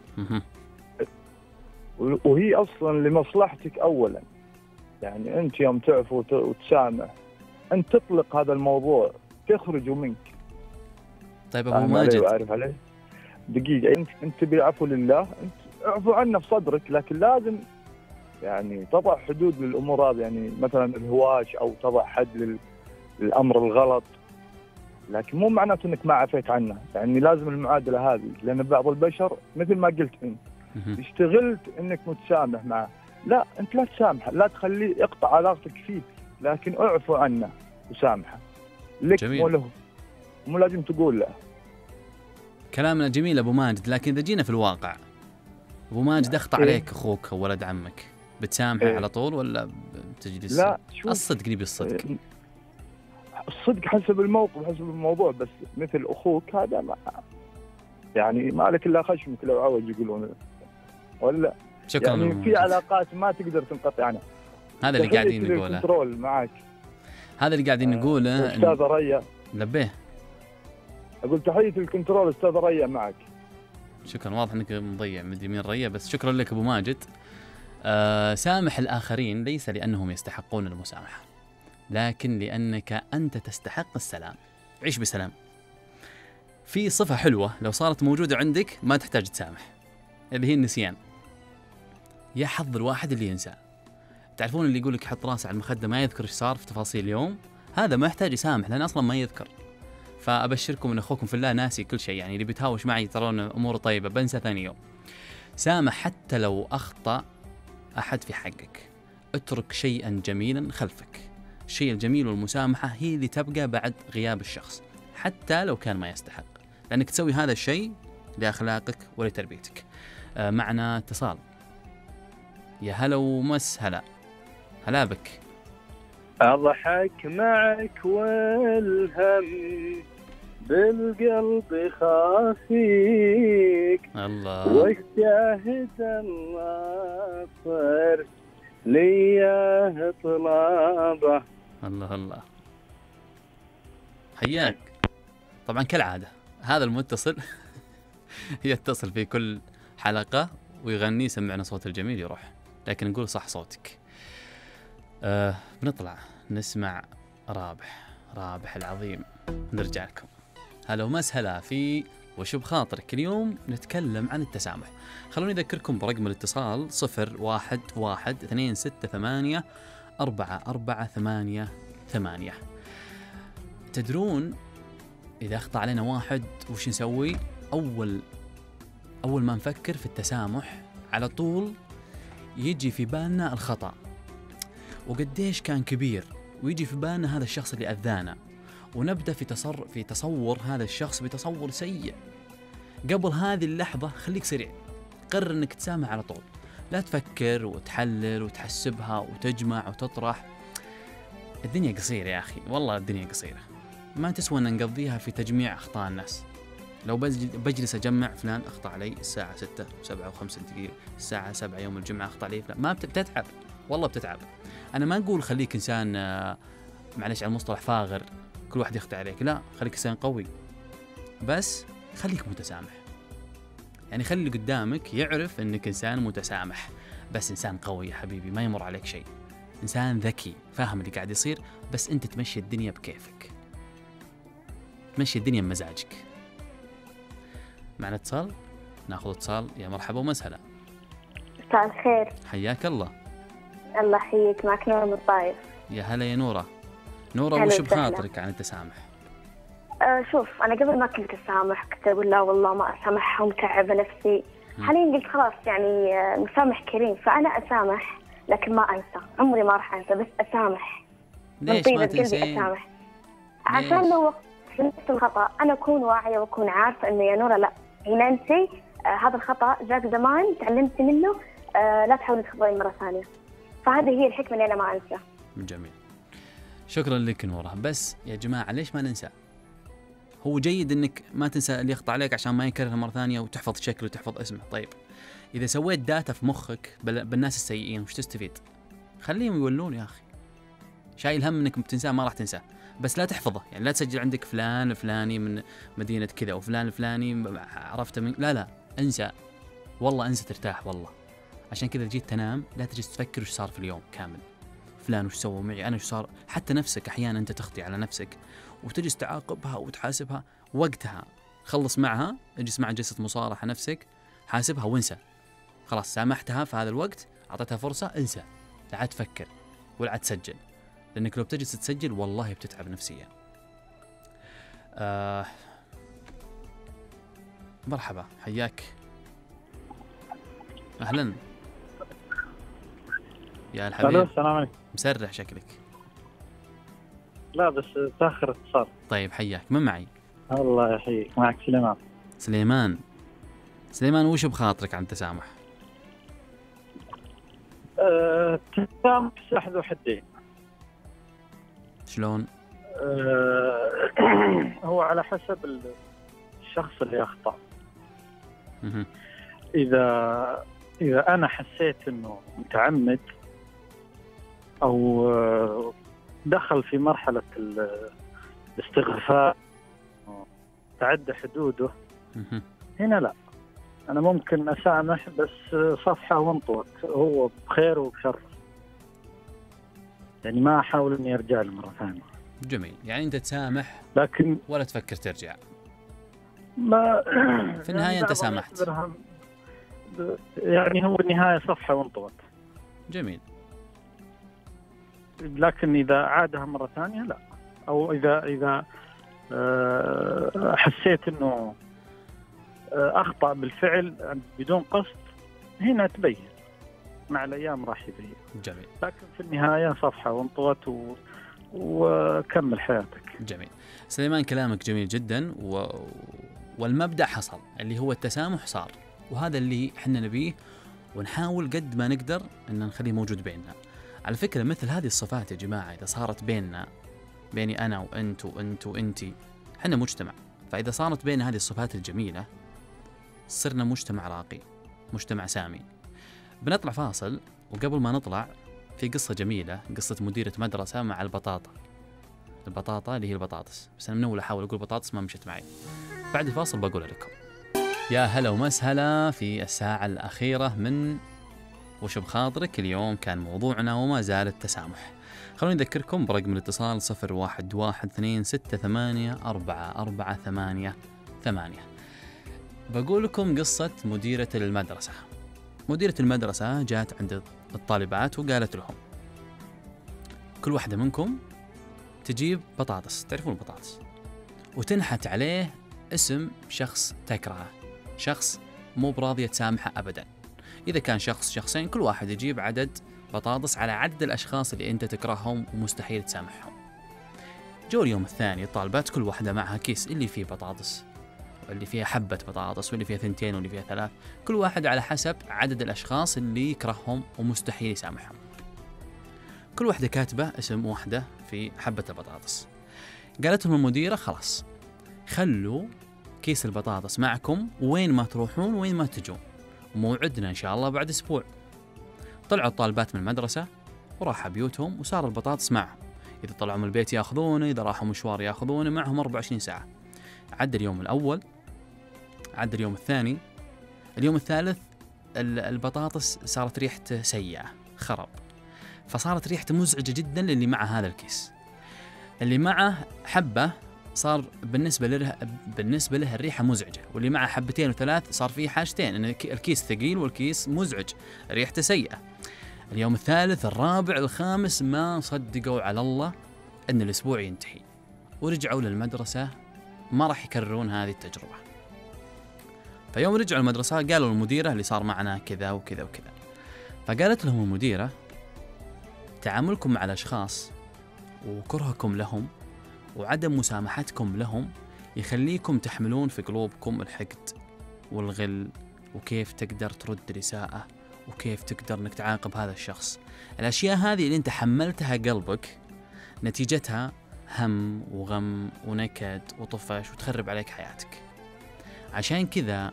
وهي أصلا لمصلحتك أولا. يعني أنت يوم تعفو وتسامح أنت تطلق هذا الموضوع، تخرج منك. طيب أبو ماجد، أعرف عليه دقيقة، أنت بالعفو لله، أنت اعفو عنا في صدرك، لكن لازم يعني تضع حدود للأمور هذه. يعني مثلا الهواش أو تضع حد للأمر الغلط، لكن مو معناته أنك ما عفيت عنه. يعني لازم المعادلة هذه، لأن بعض البشر مثل ما قلت أنت اشتغلت أنك متسامح معه، لا أنت لا تسامح، لا تخليه يقطع علاقتك فيه، لكن اعفو عنه وسامحه لك وله، مو لازم تقول له. كلامنا جميل أبو ماجد، لكن إذا جينا في الواقع أبو ماجد أخطأ عليك أخوك أو ولد عمك، بتسامحه على طول ولا بتجلس؟ لا، الصدق نبي الصدق. الصدق حسب الموقف حسب الموضوع، بس مثل أخوك هذا يعني ما لك إلا خشمك لو عوج يقولون، ولا شكرا. يعني في علاقات ما تقدر تنقطع عنها. هذا اللي قاعدين نقوله. الكنترول معك. هذا اللي قاعدين نقوله. أستاذ ريا لبيه. أقول تحية الكنترول أستاذ ريا معك. شكرا، واضح انك مضيع مدري مين ريا، بس شكرا لك ابو ماجد. سامح الاخرين ليس لانهم يستحقون المسامحه، لكن لانك انت تستحق السلام. عيش بسلام. في صفه حلوه لو صارت موجوده عندك ما تحتاج تسامح، اللي هي النسيان. يا حظ الواحد اللي ينسى. تعرفون اللي يقول لك حط راسه على المخده ما يذكر ايش صار في تفاصيل اليوم، هذا ما يحتاج يسامح لان اصلا ما يذكر. فأبشركم أن أخوكم في الله ناسي كل شيء، يعني اللي بيتهاوش معي ترون أمور طيبة بنسى ثاني يوم. سامح حتى لو أخطأ أحد في حقك، اترك شيئا جميلا خلفك. الشيء الجميل والمسامحة هي اللي تبقى بعد غياب الشخص حتى لو كان ما يستحق، لأنك تسوي هذا الشيء لأخلاقك ولتربيتك. معنا اتصال. يا هلا ومس هلا. هلا بك. أضحك معك والهم بالقلب خافيك، الله، والشاهد الناصر ليه طلابه. الله الله، حياك. طبعا كالعادة هذا المتصل يتصل في كل حلقة ويغني يسمعنا صوت الجميل يروح، لكن نقول صح صوتك. بنطلع نسمع رابح العظيم نرجع لكم. هلا ومسهلا في وش بخاطرك. اليوم نتكلم عن التسامح. خلوني أذكركم برقم الاتصال 011-268-4488. تدرون إذا أخطأ علينا واحد وش نسوي؟ أول ما نفكر في التسامح على طول يجي في بالنا الخطأ وقديش كان كبير، ويجي في بالنا هذا الشخص اللي أذانا، ونبدأ في تصور هذا الشخص بتصور سيء. قبل هذه اللحظة خليك سريع، قرر أنك تسامح على طول، لا تفكر وتحلل وتحسبها وتجمع وتطرح. الدنيا قصيرة يا أخي، والله الدنيا قصيرة، ما تسوى أن نقضيها في تجميع أخطاء الناس. لو بجلس أجمع فلان أخطأ علي الساعة 6 و57 دقيقة، الساعة 7 يوم الجمعة أخطأ علي فلان، ما بتتعب، والله بتتعب. أنا ما أقول خليك إنسان معلش على المصطلح فاغر كل واحد يخطأ عليك، لا، خليك إنسان قوي، بس خليك متسامح. يعني خلي اللي قدامك يعرف أنك إنسان متسامح، بس إنسان قوي يا حبيبي، ما يمر عليك شيء، إنسان ذكي فاهم اللي قاعد يصير، بس أنت تمشي الدنيا بكيفك، تمشي الدنيا بمزاجك. معنا اتصال، ناخذ اتصال. يا مرحبا ومسهلا. مساء الخير. حياك الله. الله يحييك، معك نورة من الطايف. يا هلا يا نورة. نورة، وش بخاطرك عن التسامح؟ شوف، أنا قبل ما كنت أسامح كنت أقول لا والله ما أسامح ومتعبة نفسي. حاليا قلت خلاص يعني مسامح كريم، فأنا أسامح لكن ما أنسى، عمري ما راح أنسى، بس أسامح. ليش ما تنسين؟ أسامح عشان لو في نفس الخطأ أنا أكون واعية وأكون عارفة إنه يا نورة لا، هنا أنت هذا الخطأ جاك زمان تعلمت منه، لا تحاولي تخطئين مرة ثانية. فهذه هي الحكمة اللي أنا ما أنسى. جميل، شكرا لك نورة. بس يا جماعة ليش ما ننسى؟ هو جيد انك ما تنسى اللي يخطأ عليك عشان ما يكررها مرة ثانية، وتحفظ شكله وتحفظ اسمه. طيب إذا سويت داتا في مخك بالناس السيئين وش تستفيد؟ خليهم يولون يا أخي. شايل هم انك بتنساه، ما راح تنساه، بس لا تحفظه. يعني لا تسجل عندك فلان الفلاني من مدينة كذا وفلان الفلاني عرفته من، لا انسى، والله انسى ترتاح والله. عشان كذا جيت تنام لا تجلس تفكر وش صار في اليوم كامل، فلان وش سوى معي، أنا وش صار. حتى نفسك أحيانا أنت تخطي على نفسك وتجلس تعاقبها وتحاسبها، وقتها خلص معها، اجلس مع جلسة مصارحة نفسك، حاسبها وانسى. خلاص سامحتها في هذا الوقت، أعطيتها فرصة، انسى، لا عاد تفكر ولا عاد تسجل، لأنك لو بتجلس تسجل والله بتتعب نفسيا. مرحبا، حياك، أهلا يا الحبيب. السلام عليكم. مسرح شكلك. لا بس تاخر اتصال. طيب حياك، من معي؟ الله يحييك، معك سليمان. سليمان، وش بخاطرك عن التسامح؟ التسامح سلاح ذو حدين. شلون؟ هو على حسب الشخص اللي أخطأ. إذا أنا حسيت إنه متعمد أو دخل في مرحلة الاستغفار تعدى حدوده، هنا لا، أنا ممكن أسامح بس صفحة وانطوت، هو بخير وبشر، يعني ما أحاول إني أرجع له مرة ثانية. جميل، يعني أنت تسامح لكن ولا تفكر ترجع. ما في النهاية أنت سامحت، يعني هو النهاية صفحة وانطوت. جميل، لكن إذا عادها مرة ثانية لا، أو إذا حسيت إنه أخطأ بالفعل بدون قصد، هنا تبين، مع الأيام راح يبين. جميل، لكن في النهاية صفحة وانطوت وكمل حياتك. جميل سليمان، كلامك جميل جدا، والمبدأ حصل اللي هو التسامح صار، وهذا اللي احنا نبيه، ونحاول قد ما نقدر أن نخليه موجود بيننا. على فكرة مثل هذه الصفات يا جماعة إذا صارت بيني أنا وأنت وأنت وأنتي، احنا مجتمع، فإذا صارت بين هذه الصفات الجميلة صرنا مجتمع راقي، مجتمع سامي. بنطلع فاصل، وقبل ما نطلع في قصة جميلة، قصة مديرة مدرسة مع البطاطا اللي هي البطاطس، بس أنا من أول أحاول أقول بطاطس ما مشت معي، بعد الفاصل بقولها لكم. يا هلا ومسهلا في الساعة الأخيرة من وش بخاطرك. اليوم كان موضوعنا وما زال التسامح. خلوني أذكركم برقم الاتصال 0112244488. بقول لكم قصة مديرة المدرسة. مديرة المدرسة جات عند الطالبات وقالت لهم كل واحدة منكم تجيب بطاطس، تعرفون البطاطس، وتنحت عليه اسم شخص تكرهه، شخص مو براضي تسامحه أبدا. إذا كان شخص شخصين، كل واحد يجيب عدد بطاطس على عدد الأشخاص اللي أنت تكرههم ومستحيل تسامحهم. جو اليوم الثاني الطالبات كل واحدة معها كيس اللي فيه بطاطس، واللي فيها حبة بطاطس، واللي فيها 2 واللي فيها 3، كل واحد على حسب عدد الأشخاص اللي يكرههم ومستحيل يسامحهم. كل واحدة كاتبة اسم واحدة في حبة البطاطس. قالت لهم المديرة خلاص خلوا كيس البطاطس معكم وين ما تروحون وين ما تجون، موعدنا إن شاء الله بعد أسبوع. طلعوا الطالبات من المدرسة وراحوا بيوتهم وصار البطاطس معهم، إذا طلعوا من البيت ياخذونه، إذا راحوا مشوار ياخذونه، معهم 24 ساعة. عدى اليوم الأول، عدى اليوم الثاني، اليوم الثالث البطاطس صارت ريحته سيئة، خرب، فصارت ريحته مزعجة جدا للي مع هذا الكيس. اللي معه حبة صار بالنسبة له الريحة مزعجة، واللي معه 2 و3 صار فيه حاجتين، إن الكيس ثقيل والكيس مزعج، ريحته سيئة. اليوم الثالث، الرابع، الخامس، ما صدقوا على الله أن الأسبوع ينتهي، ورجعوا للمدرسة ما راح يكررون هذه التجربة. فيوم رجعوا المدرسة قالوا للمديرة اللي صار معنا كذا وكذا وكذا. فقالت لهم المديرة تعاملكم مع الأشخاص وكرهكم لهم وعدم مسامحتكم لهم يخليكم تحملون في قلوبكم الحقد والغل، وكيف تقدر ترد الإساءة، وكيف تقدر انك تعاقب هذا الشخص. الأشياء هذه اللي انت حملتها قلبك نتيجتها هم وغم ونكد وطفش وتخرب عليك حياتك. عشان كذا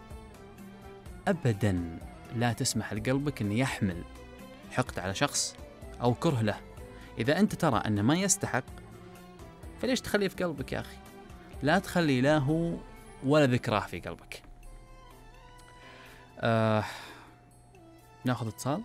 أبدا لا تسمح لقلبك أن يحمل حقد على شخص أو كره له. إذا أنت ترى أنه ما يستحق فليش تخليه في قلبك يا أخي؟ لا تخلي لا هو ولا ذكراه في قلبك. ناخذ اتصال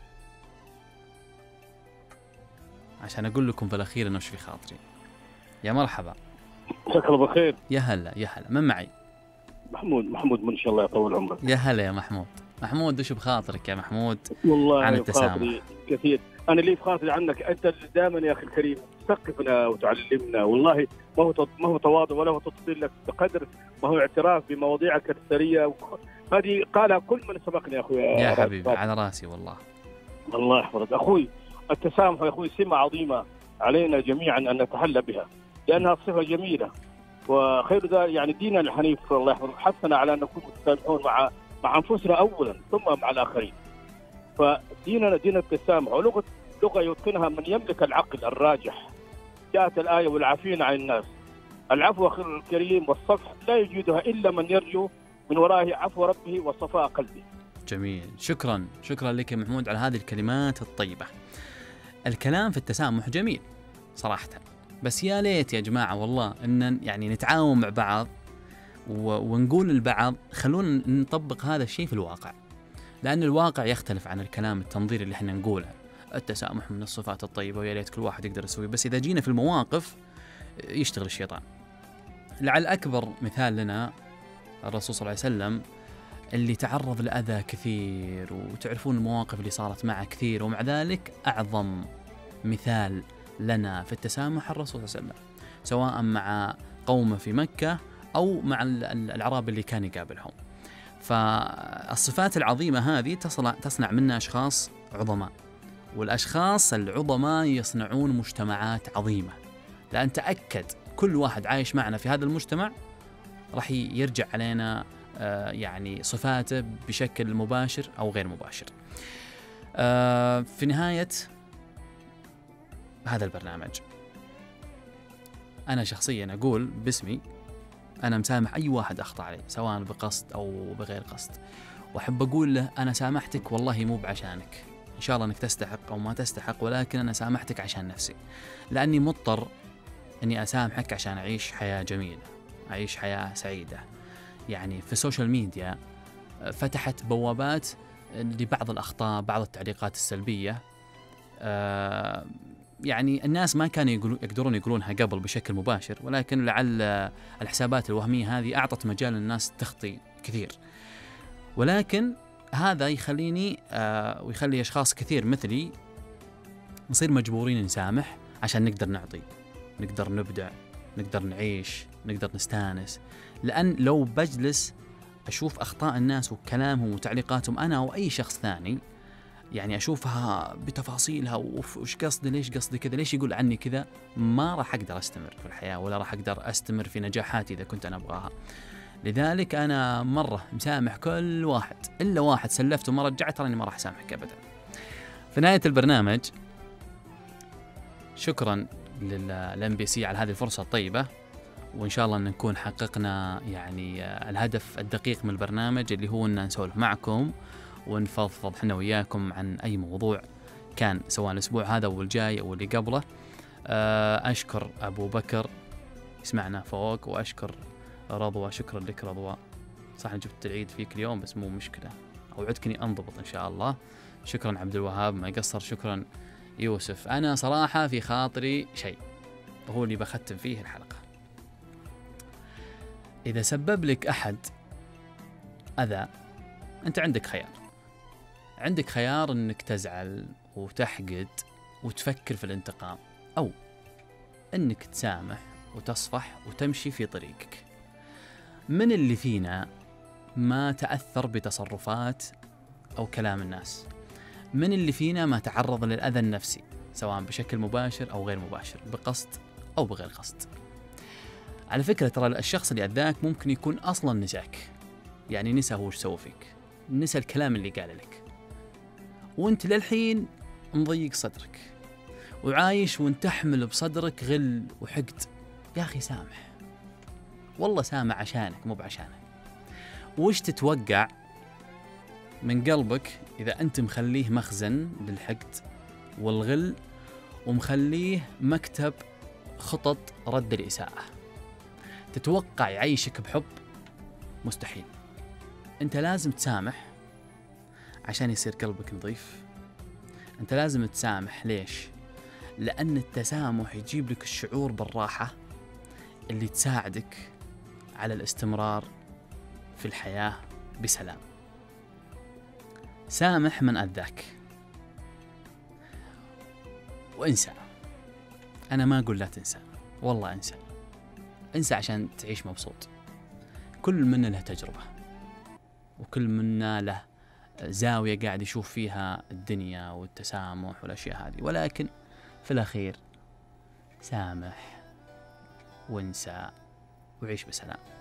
عشان أقول لكم في الأخير أنه وش في خاطري. يا مرحبا. مساك الله بالخير. يا هلا يا هلا، من معي؟ محمود من شاء الله يطول عمرك. يا هلا يا محمود وش بخاطرك يا محمود؟ والله عن التسامح كثير. أنا اللي في خاطري عنك أنت دائما يا أخي الكريم تثقفنا وتعلمنا، والله ما هو تواضع ولا هو تفضيل لك، بقدر ما هو اعتراف بمواضيعك الثرية، هذه قالها كل من سبقني يا أخوي. يا حبيبي على راسي والله. الله يحفظك أخوي. التسامح يا أخوي سمة عظيمة علينا جميعا أن نتحلى بها، لأنها صفة جميلة، وخير ذلك يعني ديننا الحنيف الله يحفظك حثنا على أن نكون متسامحون مع أنفسنا أولا ثم مع الآخرين. فديننا دين التسامح، ولغة يتقنها من يملك العقل الراجح. جاءت الآية والعافين عن الناس. العفو أخي الكريم والصفح لا يجدها إلا من يرجو من ورائه عفو ربه وصفاء قلبه. جميل، شكرا لك يا محمود على هذه الكلمات الطيبة. الكلام في التسامح جميل صراحة، بس يا ليت يا جماعة والله أن يعني نتعاون مع بعض ونقول للبعض خلونا نطبق هذا الشيء في الواقع، لأن الواقع يختلف عن الكلام التنظيري اللي احنا نقوله. التسامح من الصفات الطيبة ويا ليت كل واحد يقدر يسويه، بس إذا جينا في المواقف يشتغل الشيطان. لعل أكبر مثال لنا الرسول صلى الله عليه وسلم اللي تعرض لأذى كثير، وتعرفون المواقف اللي صارت معه كثير، ومع ذلك أعظم مثال لنا في التسامح الرسول صلى الله عليه وسلم، سواء مع قومه في مكة أو مع الأعراب اللي كان يقابلهم. فالصفات العظيمة هذه تصنع منا أشخاص عظماء، والأشخاص العظماء يصنعون مجتمعات عظيمة، لأن تأكد كل واحد عايش معنا في هذا المجتمع راح يرجع علينا يعني صفاته بشكل مباشر أو غير مباشر. في نهاية هذا البرنامج أنا شخصيا أقول باسمي أنا مسامح أي واحد أخطأ علي سواء بقصد أو بغير قصد، وأحب أقول له أنا سامحتك والله مو بعشانك، إن شاء الله أنك تستحق أو ما تستحق، ولكن أنا سامحتك عشان نفسي، لأني مضطر أني أسامحك عشان أعيش حياة جميلة، أعيش حياة سعيدة. يعني في السوشيال ميديا فتحت بوابات لبعض الأخطاء، بعض التعليقات السلبية، يعني الناس ما كانوا يقدرون يقولونها قبل بشكل مباشر، ولكن لعل الحسابات الوهمية هذه أعطت مجال للناس تخطي كثير، ولكن هذا يخليني ويخلي أشخاص كثير مثلي نصير مجبورين نسامح عشان نقدر نعطي، نقدر نبدع، نقدر نعيش، نقدر نستانس. لأن لو بجلس أشوف أخطاء الناس وكلامهم وتعليقاتهم أنا أو أي شخص ثاني، يعني أشوفها بتفاصيلها وش قصدي، ليش قصدي كذا، ليش يقول عني كذا، ما راح أقدر أستمر في الحياة ولا راح أقدر أستمر في نجاحاتي إذا كنت أنا أبغاها. لذلك أنا مرة مسامح كل واحد، إلا واحد سلفته ما رجعت، تراني ما راح أسامحك أبدا. في نهاية البرنامج شكرا للMBC على هذه الفرصة الطيبة، وإن شاء الله أن نكون حققنا يعني الهدف الدقيق من البرنامج اللي هو أن نسولف معكم ونفضفض حنا وياكم عن أي موضوع كان، سواء الأسبوع هذا أو الجاي أو اللي قبله. أشكر أبو بكر يسمعنا فوق، وأشكر رضوى، شكرا لك رضوى. صح جبت العيد فيك اليوم بس مو مشكلة، أوعدكني أنضبط إن شاء الله. شكرا عبد الوهاب ما يقصر، شكرا يوسف. أنا صراحة في خاطري شيء وهو اللي بختم فيه الحلقة. إذا سبب لك أحد أذى، أنت عندك خيار، عندك خيار أنك تزعل وتحقد وتفكر في الانتقام، أو أنك تسامح وتصفح وتمشي في طريقك. من اللي فينا ما تأثر بتصرفات أو كلام الناس؟ من اللي فينا ما تعرض للأذى النفسي سواء بشكل مباشر أو غير مباشر، بقصد أو بغير قصد؟ على فكرة ترى الشخص اللي أذاك ممكن يكون أصلا نساك، يعني نسى هو ايش سوى فيك، نسى الكلام اللي قاله لك، وانت للحين مضيق صدرك وعايش وانت تحمل بصدرك غل وحقد. يا أخي سامح، والله سامح عشانك مو بعشانك. وش تتوقع من قلبك إذا أنت مخليه مخزن للحقد والغل ومخليه مكتب خطط رد الإساءة؟ تتوقع يعيشك بحب؟ مستحيل. أنت لازم تسامح عشان يصير قلبك نظيف. أنت لازم تسامح. ليش؟ لأن التسامح يجيب لك الشعور بالراحة اللي تساعدك على الاستمرار في الحياة بسلام. سامح من أذاك وانسى. أنا ما أقول لا تنسى، والله انسى، انسى عشان تعيش مبسوط. كل منا له تجربة، وكل منا له زاوية قاعد يشوف فيها الدنيا والتسامح والأشياء هذه، ولكن في الأخير سامح وانسى وعيش بسلام.